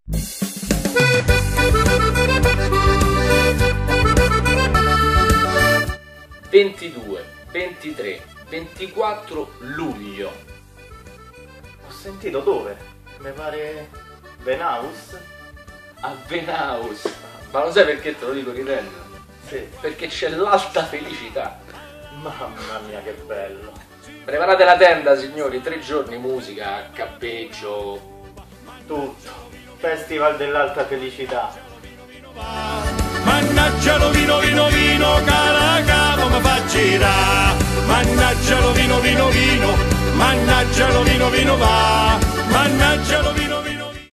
...22, 23, 24 luglio. Ho sentito dove? Mi pare... Venaus? A Venaus. Ma lo sai perché te lo dico ridendo? Sì. Perché c'è l'alta felicità. Mamma mia che bello. Preparate la tenda, signori, 3 giorni musica, campeggio, Tutto. Festival dell'alta felicità. Mannaggia lo vino, vino, vino, cara capo mi fa girare. Mannaggia lo vino, vino, vino, mannaggia lo vino, vino va. Mannaggia lo